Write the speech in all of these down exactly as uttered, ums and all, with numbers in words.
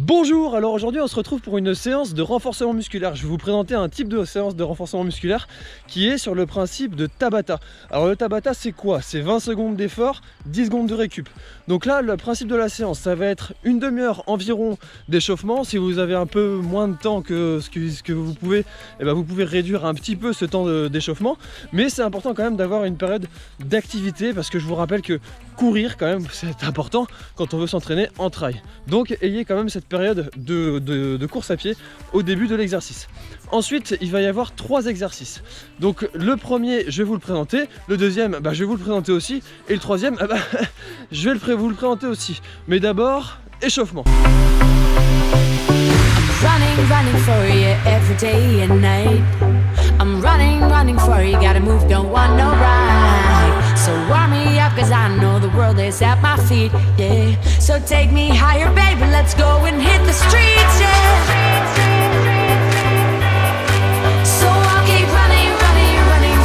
Bonjour, alors aujourd'hui on se retrouve pour une séance de renforcement musculaire. Je vais vous présenter un type de séance de renforcement musculaire qui est sur le principe de Tabata. Alors le Tabata c'est quoi? C'est vingt secondes d'effort, dix secondes de récup. Donc là le principe de la séance ça va être une demi-heure environ d'échauffement. Si vous avez un peu moins de temps que ce que, ce que vous pouvez, eh ben vous pouvez réduire un petit peu ce temps d'échauffement. Mais c'est important quand même d'avoir une période d'activité parce que je vous rappelle que courir quand même c'est important quand on veut s'entraîner en trail. Donc ayez quand même cette période de, de, de course à pied au début de l'exercice. Ensuite il va y avoir trois exercices. Donc le premier je vais vous le présenter, le deuxième bah, je vais vous le présenter aussi et le troisième ah bah, je vais le, vous le présenter aussi. Mais d'abord échauffement. Running, running for you every day and night. I'm running, running for you, gotta move, don't want no ride. So warm me up cause I know the world is at my feet, yeah. So take me higher baby, let's go and hit the streets, yeah. So I'll keep running, running, running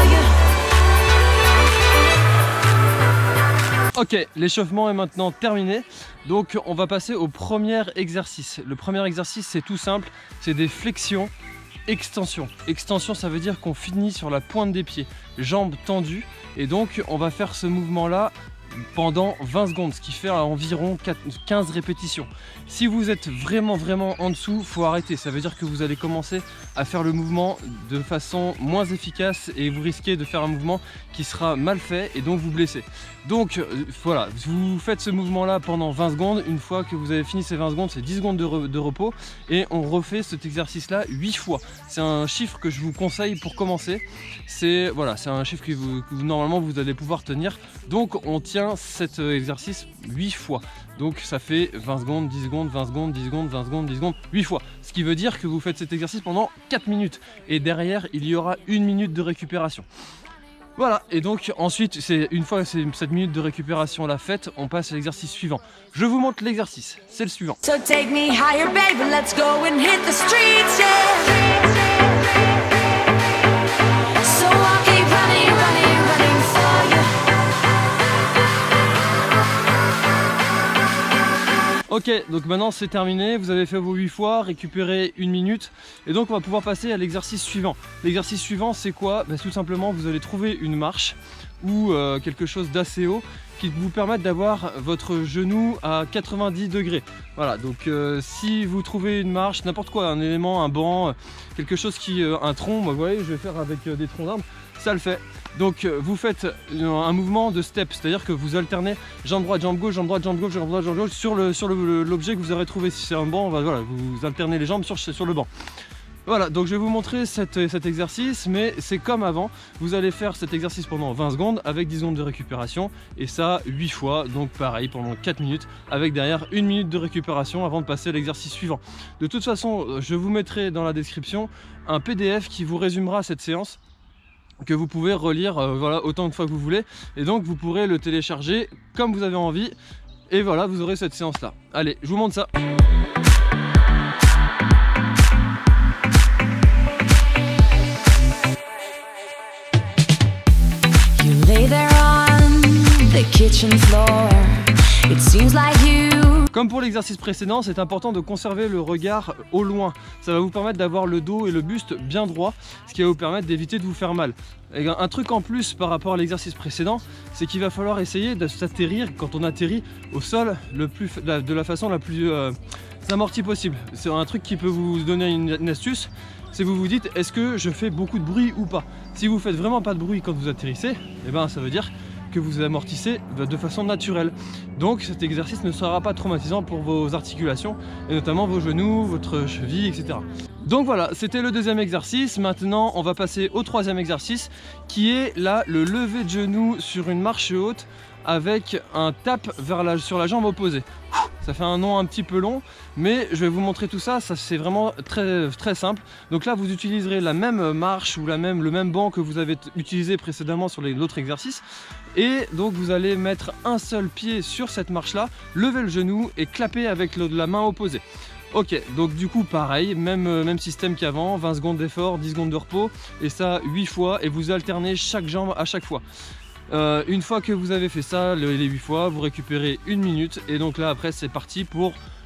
for you. Ok, l'échauffement est maintenant terminé. Donc on va passer au premier exercice. Le premier exercice c'est tout simple, c'est des flexions, extension. Extension ça veut dire qu'on finit sur la pointe des pieds, jambes tendues. Et donc on va faire ce mouvement là pendant vingt secondes, ce qui fait environ quinze répétitions. Si vous êtes vraiment vraiment en dessous, il faut arrêter. Ça veut dire que vous allez commencer à faire le mouvement de façon moins efficace et vous risquez de faire un mouvement qui sera mal fait et donc vous blessez. Donc voilà, vous faites ce mouvement là pendant vingt secondes. Une fois que vous avez fini ces vingt secondes, c'est dix secondes de, re de repos et on refait cet exercice là huit fois. C'est un chiffre que je vous conseille pour commencer. C'est voilà, c'est un chiffre que, vous, que vous, normalement vous allez pouvoir tenir. Donc on tient cet exercice huit fois. Donc ça fait vingt secondes, dix secondes, vingt secondes, dix secondes, vingt secondes, dix secondes, huit fois. Ce qui veut dire que vous faites cet exercice pendant quatre minutes. Et derrière, il y aura une minute de récupération. Voilà, et donc ensuite, c'est une fois cette minute de récupération là faite, on passe à l'exercice suivant. Je vous montre l'exercice, c'est le suivant. So take me higher baby, let's go and hit the streets, yeah. So I'll keep running, running, running for you. Ok, donc maintenant c'est terminé, vous avez fait vos huit fois, récupéré une minute et donc on va pouvoir passer à l'exercice suivant. L'exercice suivant c'est quoi? Bah, tout simplement vous allez trouver une marche ou euh, quelque chose d'assez haut qui vous permette d'avoir votre genou à quatre-vingt-dix degrés. Voilà, donc euh, si vous trouvez une marche, n'importe quoi, un élément, un banc, quelque chose qui, euh, un tronc, bah, vous voyez je vais faire avec euh, des troncs d'arbres, ça le fait. Donc vous faites un mouvement de step, c'est-à-dire que vous alternez jambe droite, jambe gauche, jambe droite, jambe gauche, jambe droite, jambe gauche sur le sur l'objet que vous aurez trouvé. Si c'est un banc, voilà, vous alternez les jambes sur, sur le banc. Voilà, donc je vais vous montrer cette, cet exercice, mais c'est comme avant. Vous allez faire cet exercice pendant vingt secondes avec dix secondes de récupération et ça huit fois, donc pareil pendant quatre minutes avec derrière une minute de récupération avant de passer à l'exercice suivant. De toute façon, je vous mettrai dans la description un P D F qui vous résumera cette séance, que vous pouvez relire euh, voilà, autant de fois que vous voulez et donc vous pourrez le télécharger comme vous avez envie et voilà vous aurez cette séance là. Allez, je vous montre ça. You lay there on the kitchen floor. It seems like you. Comme pour l'exercice précédent, c'est important de conserver le regard au loin. Ça va vous permettre d'avoir le dos et le buste bien droit, ce qui va vous permettre d'éviter de vous faire mal. Et un truc en plus par rapport à l'exercice précédent, c'est qu'il va falloir essayer de s'atterrir quand on atterrit au sol le plus, de la façon la plus euh, amortie possible. C'est un truc qui peut vous donner une, une astuce. C'est vous vous dites, est-ce que je fais beaucoup de bruit ou pas? Si vous faites vraiment pas de bruit quand vous atterrissez, eh ben, ça veut dire que vous amortissez de façon naturelle. Donc cet exercice ne sera pas traumatisant pour vos articulations et notamment vos genoux, votre cheville, et cetera. Donc voilà, c'était le deuxième exercice. Maintenant on va passer au troisième exercice qui est là le lever de genoux sur une marche haute avec un tap vers la, sur la jambe opposée. Ça fait un nom un petit peu long, mais je vais vous montrer tout ça, ça c'est vraiment très, très simple. Donc là vous utiliserez la même marche ou la même, le même banc que vous avez utilisé précédemment sur l'autre exercice. Et donc vous allez mettre un seul pied sur cette marche là, lever le genou et clapper avec le, la main opposée. Ok, donc du coup pareil, même, même système qu'avant, vingt secondes d'effort, dix secondes de repos, et ça huit fois, et vous alternez chaque jambe à chaque fois. Euh, une fois que vous avez fait ça, les huit fois, vous récupérez une minute, et donc là après c'est parti pour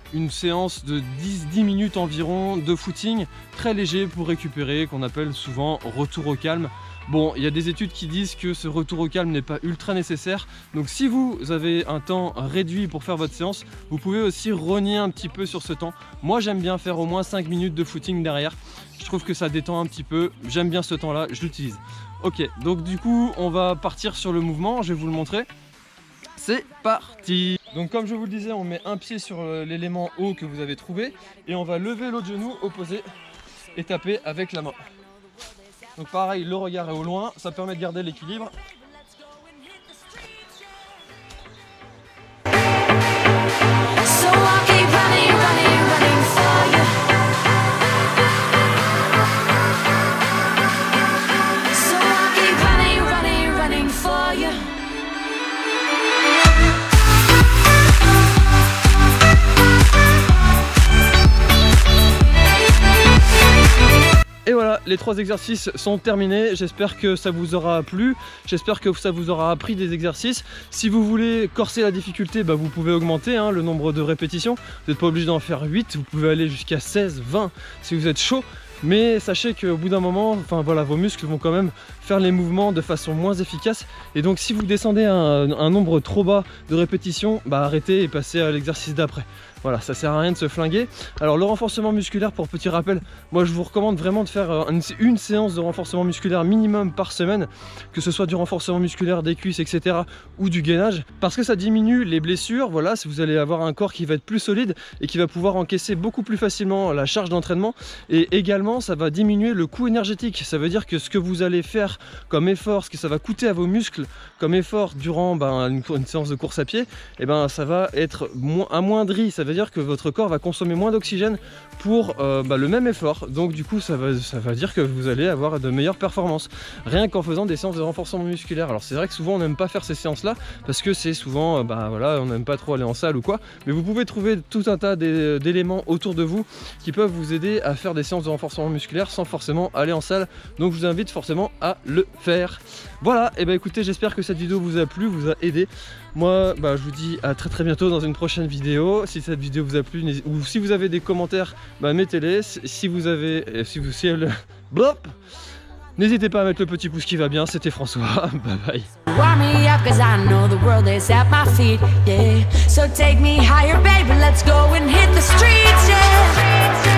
une séance de dix minutes environ de footing très léger pour récupérer, qu'on appelle souvent retour au calme. Bon, il y a des études qui disent que ce retour au calme n'est pas ultra nécessaire, donc si vous avez un temps réduit pour faire votre séance, vous pouvez aussi rogner un petit peu sur ce temps. Moi j'aime bien faire au moins cinq minutes de footing derrière, je trouve que ça détend un petit peu, j'aime bien ce temps là, je l'utilise. Ok, donc du coup on va partir sur le mouvement, je vais vous le montrer. C'est parti! Donc comme je vous le disais, on met un pied sur l'élément haut que vous avez trouvé et on va lever l'autre genou opposé et taper avec la main. Donc pareil, le regard est au loin, ça permet de garder l'équilibre. So I'll keep running, running, running for you. So I'll keep running, running, running for you. Et voilà, les trois exercices sont terminés, j'espère que ça vous aura plu, j'espère que ça vous aura appris des exercices. Si vous voulez corser la difficulté, bah vous pouvez augmenter hein, le nombre de répétitions, vous n'êtes pas obligé d'en faire huit, vous pouvez aller jusqu'à seize, vingt si vous êtes chaud. Mais sachez qu'au bout d'un moment, enfin voilà, vos muscles vont quand même faire les mouvements de façon moins efficace. Et donc si vous descendez à un, un nombre trop bas de répétitions, bah arrêtez et passez à l'exercice d'après. Voilà, ça sert à rien de se flinguer. Alors le renforcement musculaire, pour petit rappel, moi je vous recommande vraiment de faire une, une séance de renforcement musculaire minimum par semaine, que ce soit du renforcement musculaire des cuisses, et cetera, ou du gainage, parce que ça diminue les blessures. Voilà, si vous allez avoir un corps qui va être plus solide et qui va pouvoir encaisser beaucoup plus facilement la charge d'entraînement, et également ça va diminuer le coût énergétique. Ça veut dire que ce que vous allez faire comme effort, ce que ça va coûter à vos muscles comme effort durant ben, une, une séance de course à pied, et ben ça va être moins amoindri. Ça veut dire que votre corps va consommer moins d'oxygène pour euh, bah, le même effort, donc du coup ça va, ça va dire que vous allez avoir de meilleures performances rien qu'en faisant des séances de renforcement musculaire. Alors c'est vrai que souvent on n'aime pas faire ces séances là parce que c'est souvent, euh, bah voilà, on n'aime pas trop aller en salle ou quoi, mais vous pouvez trouver tout un tas d'éléments autour de vous qui peuvent vous aider à faire des séances de renforcement musculaire sans forcément aller en salle, donc je vous invite forcément à le faire. Voilà, et bah écoutez, j'espère que cette vidéo vous a plu, vous a aidé. Moi, bah, je vous dis à très très bientôt dans une prochaine vidéo. Si cette vidéo vous a plu, ou si vous avez des commentaires, bah, mettez-les. Si vous avez... Si vous... Si elle... Blop, n'hésitez pas à mettre le petit pouce qui va bien. C'était François. Bye bye. Warm me up 'cause I know the world is at my feet, yeah. So take me higher, baby, let's go and hit the streets, yeah.